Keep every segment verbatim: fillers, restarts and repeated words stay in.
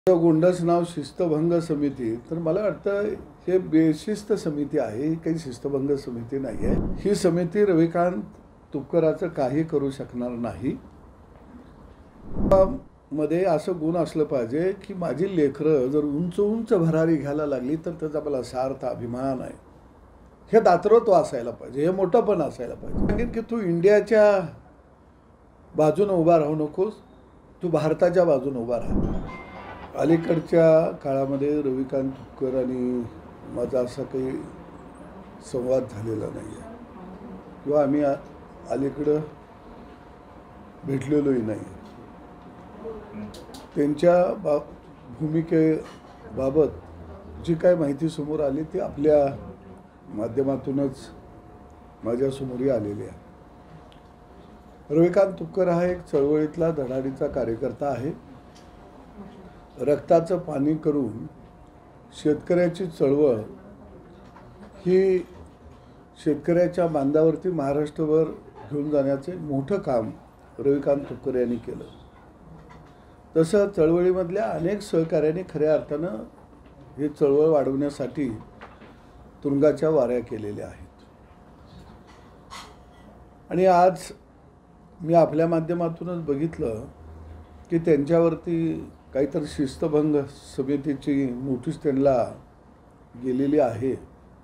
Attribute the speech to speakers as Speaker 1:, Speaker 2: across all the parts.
Speaker 1: गोंडस नाव शिस्तभंग समिती, तर मला वाटतं हे बेशिस्त समिती आहे, ही काही शिस्तभंग समिती नाही आहे। ही समिती रविकांत तुपकराचं काही करू शकणार नाही। मध्ये असं गुण असलं पाहिजे की माझी लेकरं जर उंच उंच भरारी घ्यायला लागली तर त्याचा मला सार्थ अभिमान आहे, हे दातृत्व असायला पाहिजे, हे मोठेपण असायला पाहिजे। सांगेन की तू इंडियाच्या बाजूने उभा राहू नकोस, तू भारताच्या बाजूने उभा राहा। अलीकडच्या काळामध्ये रविकांत तुपकर आणि माझा असा काही संवाद झालेला नाही आहे किंवा आम्ही अलीकडं भेटलेलोही नाही। त्यांच्या बा भूमिकेबाबत जी काय माहिती समोर आली ती आपल्या माध्यमातूनच माझ्यासमोरही आलेली आहे। रविकांत तुपकर हा एक चळवळीतला धडाडीचा कार्यकर्ता आहे। रक्ताचं पाणी करून शेतकऱ्याची चळवळ ही शेतकऱ्याच्या बांधावरती महाराष्ट्रभर घेऊन जाण्याचे मोठं काम रविकांत तुपकर यांनी केलं। तसं चळवळीमधल्या अनेक सहकार्यांनी खऱ्या अर्थानं ही चळवळ वाढवण्यासाठी तुरुंगाच्या वाऱ्या केलेल्या आहेत। आणि आज मी आपल्या माध्यमातूनच बघितलं की त्यांच्यावरती काहीतरी शिस्तभंग समितीची नोटीस त्यांना गेलेली आहे।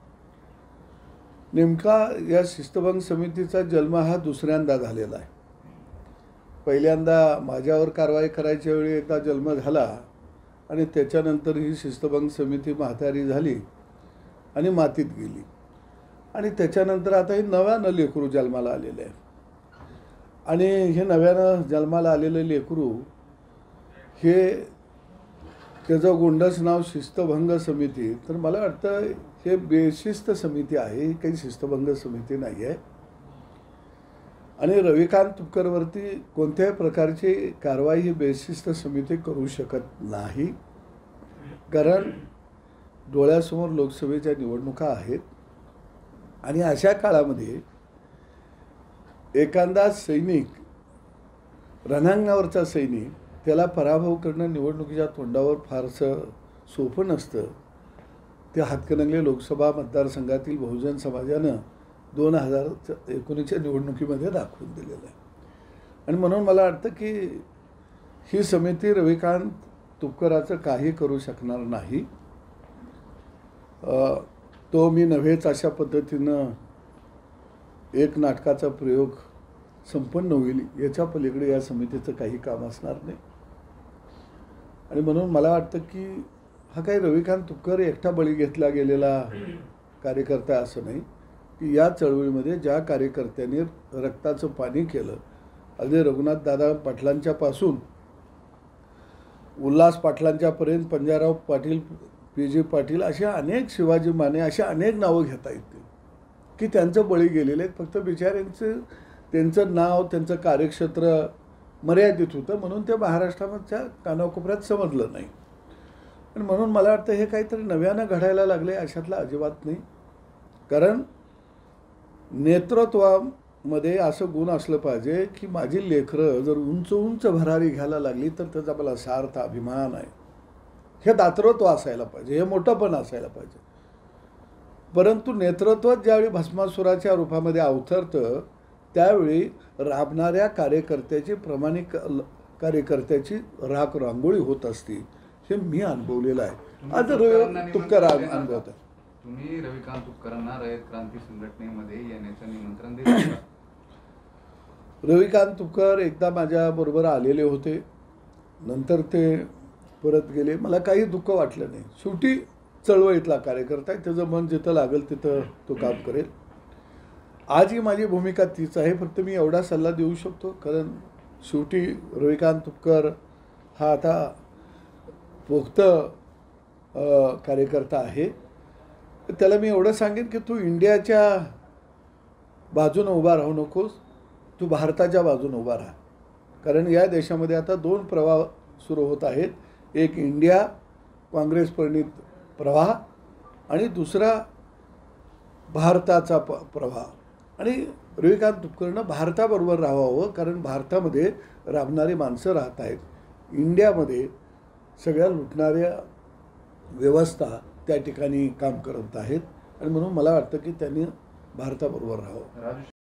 Speaker 1: नेमका या शिस्तभंग समितीचा जन्म हा दुसऱ्यांदा झालेला आहे। पहिल्यांदा माझ्यावर कारवाई करायच्या वेळी एकदा जन्म झाला आणि त्याच्यानंतर ही शिस्तभंग समिती म्हातारी झाली आणि मातीत गेली आणि त्याच्यानंतर आता हे नव्यानं लेकरू जन्माला आलेले आहे। आणि हे नव्यानं जन्माला आलेलं लेकरू हे त्याचं गोंडस नाव शिस्तभंग समिती, तर मला वाटतं हे बेशिस्त समिती आहे, ही काही शिस्तभंग समिती नाही आहे। आणि रविकांत तुपकरवरती कोणत्याही प्रकारची कारवाई ही बेशिस्त समिती करू शकत नाही, कारण डोळ्यासमोर लोकसभेच्या निवडणुका आहेत आणि अशा काळामध्ये एखादा सैनिक, रणांगणावरचा सैनिक, त्याला पराभव करणं निवडणुकीच्या तोंडावर फारसं सोपं नसतं। ते हातकणंगले लोकसभा मतदारसंघातील बहुजन समाजानं दोन हजार एकोणीसच्या निवडणुकीमध्ये दाखवून दिलेलं आहे। आणि म्हणून मला वाटतं की ही समिती रविकांत तुपकराचं काही करू शकणार नाही। तो मी नव्हेच अशा पद्धतीनं एक नाटकाचा प्रयोग संपन्न होईल याच्या पलीकडे या समितीचं काही काम असणार नाही। आणि म्हणून मला वाटतं की हा काही रविकांत तुपकर एकटा बळी घेतला गेलेला कार्यकर्ता असं नाही, की या चळवळीमध्ये ज्या कार्यकर्त्यांनी रक्ताचं पाणी केलं, अगदी रघुनाथ दादा पाटलांच्या पासून उल्हास पाटलांच्यापर्यंत पंजाबराव पाटील, पी जी पाटील, अशा अनेक, शिवाजी माने, अशा अनेक नावं घेता येतील की त्यांचं बळी गेलेले आहेत। फक्त बिचाऱ्यांचं त्यांचं नाव, त्यांचं कार्यक्षेत्र मर्यादित होतं म्हणून ते महाराष्ट्राच्या कानाकोपऱ्यात समजलं नाही। आणि म्हणून मला वाटतं हे काहीतरी नव्यानं घडायला लागले अशातला अजिबात नाही, कारण नेतृत्वामध्ये असं गुण असलं पाहिजे की माझी लेकरं जर उंच उंच भरारी घ्यायला लागली तर त्याचा मला सार्थ अभिमान आहे, हे दातृत्व असायला पाहिजे, हे मोठेपण असायला पाहिजे। परंतु नेतृत्व ज्यावेळी भस्मासुराच्या रूपामध्ये अवतरतं त्यावेळी राबणाऱ्या कार्यकर्त्याची, प्रामाणिक कार्यकर्त्याची राख रांगोळी होत असते, हे मी अनुभवलेलं आहे। आज तुपकर अनुभवत आहे।
Speaker 2: तुम्ही रविकांत तुपकरांना रयत क्रांती संघटनेमध्ये येण्याचं निमंत्रण दिलं?
Speaker 1: रविकांत तुपकर एकदा माझ्याबरोबर आलेले होते, नंतर ते परत गेले। मला काही दुःख वाटलं नाही। शेवटी चळवळीतला कार्यकर्ता आहे, त्याचं मन जिथं लागेल तिथं तो काम करेल। आजही माझी भूमिका तीच आहे, फक्त मी एवढा सल्ला देऊ शकतो, कारण शेवटी रविकांत तुपकर हा आता पोक्त कार्यकर्ता आहे। त्याला मी एवढं सांगेन की तू इंडियाच्या बाजूने उभा राहू नकोस, तू भारताच्या बाजूने उभा राहा। कारण या देशामध्ये आता दोन प्रवाह सुरू होत आहेत, एक इंडिया काँग्रेस प्रणित प्रवाह आणि दुसरा भारताचा प प्रवाह। आणि रविकांत तुपकरनं भारताबरोबर राहावं, कारण भारतामध्ये राबणारी माणसं राहत आहेत। इंडियामध्ये सगळ्या लुटणाऱ्या व्यवस्था त्या ठिकाणी काम करत आहेत आणि म्हणून मला वाटतं की त्यांनी भारताबरोबर राहावं.
Speaker 2: राजू